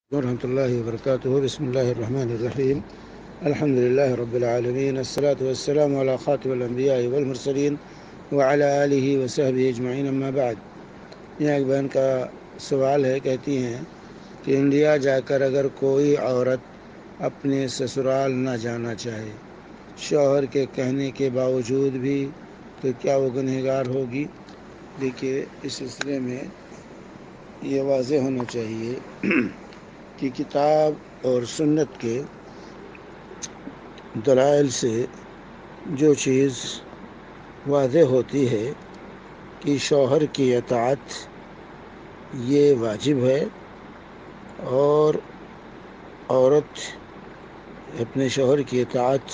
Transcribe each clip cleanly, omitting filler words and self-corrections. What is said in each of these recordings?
ورحمatullahi barakatuhu. Bismillahirrahmanirrahim. Alhamdulillahi Rabbil Alameen. As-salatu was-salamu ala khatim al-anbiya'i wal-mursaleen wa ala alihi wa sahbihi ajma'in, amma ba'd. یہ ایک بہن کا سوال ہے، کہتی ہیں کہ انڈیا جا کر اگر کوئی عورت اپنے سسرال نہ جانا چاہے شوہر کے کہنے کے باوجود بھی، تو کیا وہ گنہگار ہوگی؟ دیکھیے، اس سلسلے میں یہ واضح ہونا چاہیے کہ کتاب اور سنت کے دلائل سے جو چیز واضح ہوتی ہے کہ شوہر کی اطاعت یہ واجب ہے اور عورت اپنے شوہر کی اطاعت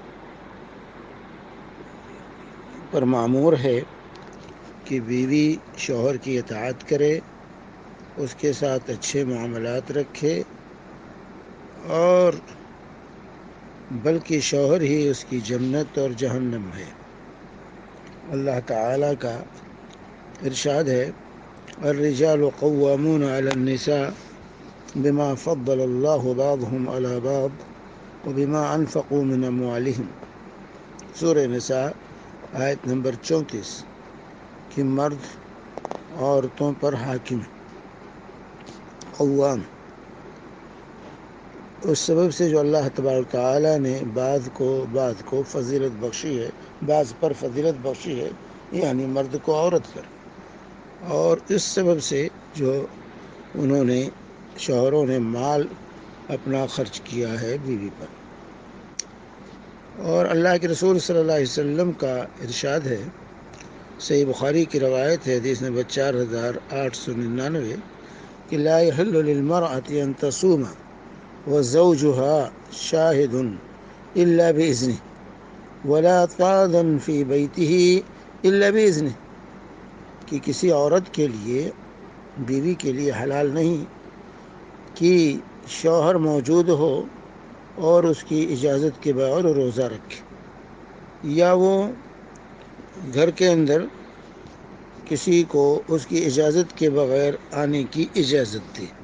پر مامور ہے کہ بیوی شوہر کی اطاعت کرے، اس کے ساتھ اچھے معاملات رکھے، اور بلکہ شوہر ہی اس کی جنت اور جہنم ہے۔ اللہ تعالیٰ کا ارشاد ہے، الرجال قوامون علی النساء بما فضل اللہ بعضهم علی بعض وبما انفقوا من اموالهم۔ سورہ نساء آیت نمبر 34 کہ مرد عورتوں پر حاکم، قوام، اس سبب سے جو اللہ تبارک تعالیٰ نے بعض کو فضیلت بخشی ہے، بعض پر فضیلت بخشی ہے، یعنی مرد کو عورت پر، اور اس سبب سے جو انہوں نے شوہروں نے مال اپنا خرچ کیا ہے بیوی پر۔ اور اللہ کے رسول صلی اللہ علیہ وسلم کا ارشاد ہے، صحیح بخاری کی روایت ہے، حدیث نمبر 4899، کہ لا يحل للمرأة ان تصوم وزوجها شاهد الا باذنه ولا تاذن في بيته الا باذنه، کہ کسی عورت کے لیے، بیوی کے لیے حلال نہیں کہ شوہر موجود ہو اور اس کی اجازت کے بغیر روزہ رکھے، یا وہ گھر کے اندر کسی کو اس کی اجازت کے بغیر آنے کی اجازت دے۔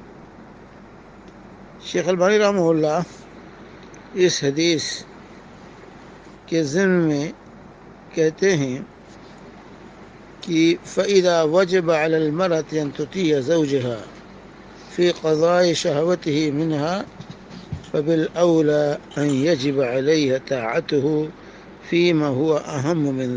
شیخ البانی رحمہ اللہ اس حدیث کے ضمن میں کہتے ہیں کہ فَإِذَا وَجَبَ عَلَى الْمَرْأَةِ أَن تُطِيعَ زَوْجَهَا فِي قَضَاءِ شَهْوَتِهِ مِنْهَا فَبِالْأَوْلَى أَن يَجِبَ عَلَيْهَا طَاعَتُهُ فِيمَا هُوَ أَهَمُّ مِنْ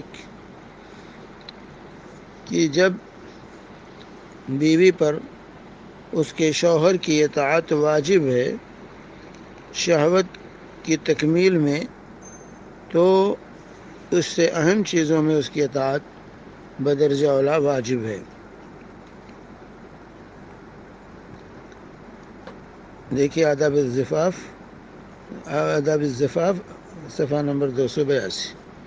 ذَلِكَ، کہ جب بیوی پر اس کے شوہر کی اطاعت واجب ہے شہوت کی تکمیل میں، تو اس سے اہم چیزوں میں اس کی اطاعت بدرجہ اولا واجب ہے۔ دیکھیے آداب الزفاف صفحہ نمبر 282۔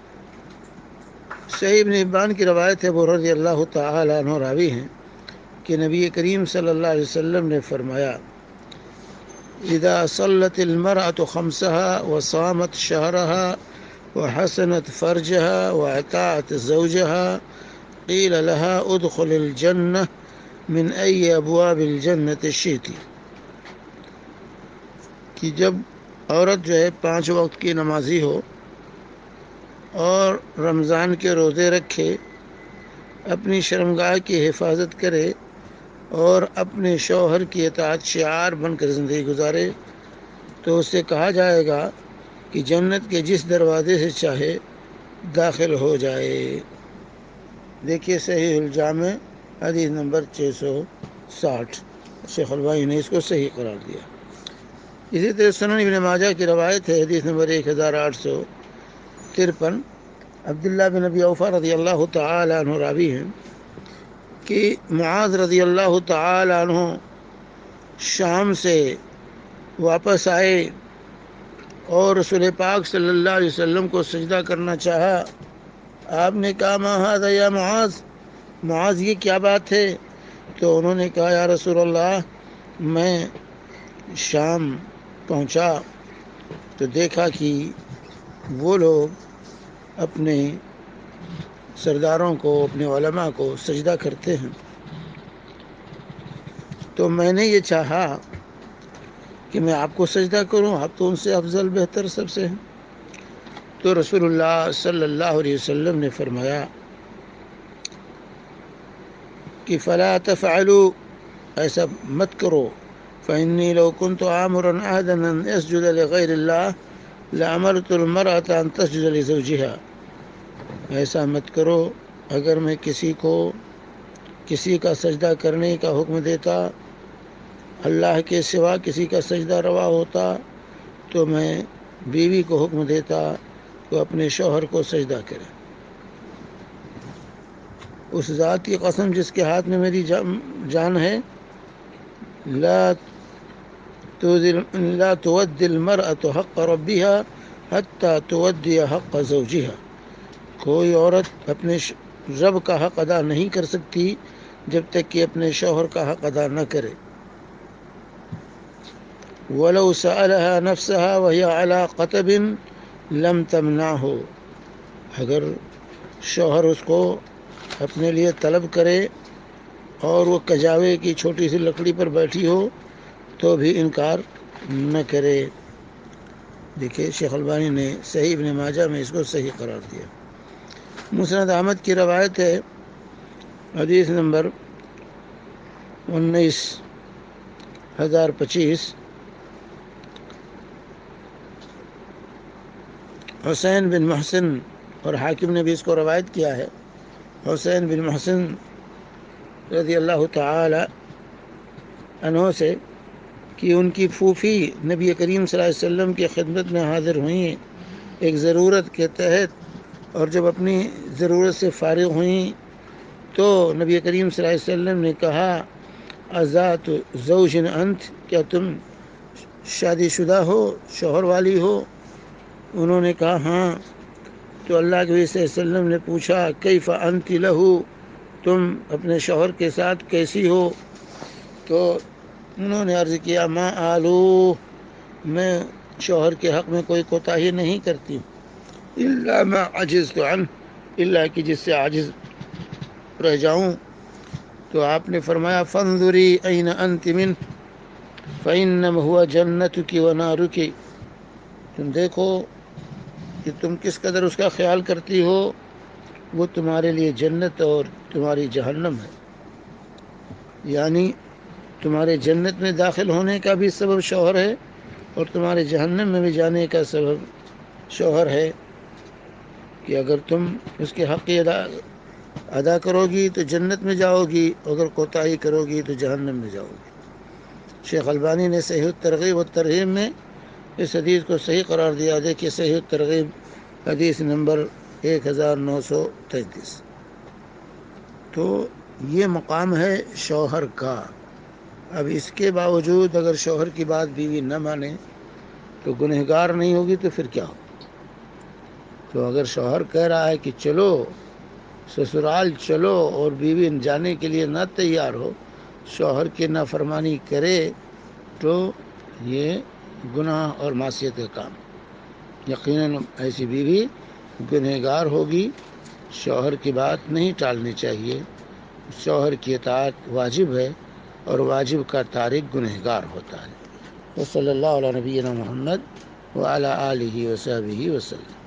صحیح ابن حبان کی روایت ہے، ابو رضی اللہ تعالی عنہ راوی ہیں کہ نبی کریم صلی اللہ علیہ وسلم نے فرمایا، اذا صلت المرأة خمسها وصامت شهرها وحسنت فرجها واطاعت زوجها قیل لها ادخل الجنة من ای ابواب الجنة شئت، کہ جب عورت جو ہے 5 وقت کی نمازی ہو اور رمضان کے روزے رکھے، اپنی شرمگاہ کی حفاظت کرے اور اپنے شوہر کی اطاعت شعار بن کر زندگی گزارے، تو اس سے کہا جائے گا کہ جنت کے جس دروازے سے چاہے داخل ہو جائے۔ دیکھیے صحیح الجامع حدیث نمبر 660، شیخ البانی نے اس کو صحیح قرار دیا۔ اسی طرح سنن ابن ماجہ کی روایت ہے، حدیث نمبر 1853، عبداللہ بن ابی اوفا رضی اللہ تعالی عنہ راوی ہیں کہ معاذ رضی اللہ تعالی عنہ شام سے واپس آئے اور رسول پاک صلی اللہ علیہ وسلم کو سجدہ کرنا چاہا۔ آپ نے کہا، ما ھذا یا معاذ یہ کیا بات ہے؟ تو انہوں نے کہا، یا رسول اللہ، میں شام پہنچا تو دیکھا کہ وہ لوگ اپنے سرداروں کو، اپنے علماء کو سجدہ کرتے ہیں، تو میں نے یہ چاہا کہ میں آپ کو سجدہ کروں؟ آپ تو ان سے افضل بہتر سب سے ہیں۔ تو رسول اللہ صلی اللہ علیہ وسلم نے فرمایا کہ فلا تفعلوا، ایسا مت کرو، فإني لو كنت آمرا أحدا أن يسجد لغير الله لأمرت المرأة أن تسجد لزوجها۔ ایسا مت کرو، اگر میں کسی کو کسی کا سجدہ کرنے کا حکم دیتا، اللہ کے سوا کسی کا سجدہ روا ہوتا، تو میں بیوی کو حکم دیتا کہ اپنے شوہر کو سجدہ کرے۔ اس ذات کی قسم جس کے ہاتھ میں میری جان ہے، لا تودی المرأة حق ربها حتى تودی حق زوجها۔ کوئی عورت اپنے رب کا حق ادا نہیں کر سکتی جب تک کہ اپنے شوہر کا حق ادا نہ کرے۔ وَلَوْ سَأَلَهَا نَفْسَهَا وَهِيَ عَلَى قَتَبٍ لَمْ تَمْنَعْهُ۔ اگر شوہر اس کو اپنے لیے طلب کرے اور وہ کجاوے کی چھوٹی سی لکڑی پر بیٹھی ہو تو بھی انکار نہ کرے۔ دیکھیے شیخ البانی نے صحیح ابن ماجہ میں اس کو صحیح قرار دیا۔ مسند احمد کی روایت ہے، حدیث نمبر 19025، حسین بن محسن، اور حاکم نے بھی اس کو روایت کیا ہے، حسین بن محسن رضی اللہ تعالی عنہ سے، کہ ان کی پھوپھی نبی کریم صلی اللہ علیہ وسلم کی خدمت میں حاضر ہوئیں ایک ضرورت کے تحت، اور جب اپنی ضرورت سے فارغ ہوئیں تو نبی کریم صلی اللہ علیہ وسلم نے کہا ازات زوج انت، کیا تم شادی شدہ ہو، شوہر والی ہو؟ انہوں نے کہا ہاں۔ تو اللہ کے نبی صلی اللہ علیہ وسلم نے پوچھا کیف انت لہو، تم اپنے شوہر کے ساتھ کیسی ہو؟ تو انہوں نے عرض کیا ما آلو، میں شوہر کے حق میں کوئی کوتاہی نہیں کرتی، الا ما عجزت عنہ، الا کہ جس سے عاجز رہ جاؤں۔ تو آپ نے فرمایا فانظری این انت منہ فانما هو جنتک ونارک، تم دیکھو کہ تم کس قدر اس کا خیال کرتی ہو، وہ تمہارے لیے جنت اور تمہاری جہنم ہے۔ یعنی تمہارے جنت میں داخل ہونے کا بھی سبب شوہر ہے اور تمہارے جہنم میں بھی جانے کا سبب شوہر ہے، کہ اگر تم اس کے حق ادا کرو گی تو جنت میں جاؤ گی، اگر کوتاہی کرو گی تو جہنم میں جاؤ گی۔ شیخ البانی نے صحیح الترغیب والترہیب میں اس حدیث کو صحیح قرار دیا۔ دیکھیے صحیح الترغیب حدیث نمبر 1933۔ تو یہ مقام ہے شوہر کا۔ اب اس کے باوجود اگر شوہر کی بات بیوی نہ مانے تو گنہگار نہیں ہوگی تو پھر کیا ہو؟ تو اگر شوہر کہہ رہا ہے کہ چلو سسرال چلو اور بیوی جانے کے لیے نہ تیار ہو، شوہر کی نافرمانی کرے، تو یہ گناہ اور معصیت کا کام، یقیناً ایسی بیوی گنہگار ہوگی۔ شوہر کی بات نہیں ٹالنی چاہیے، شوہر کی اطاعت واجب ہے اور واجب کا تارک گنہگار ہوتا ہے۔ وصلی اللہ علی نبینا محمد وعلی آلہ وصحبہ وسلم۔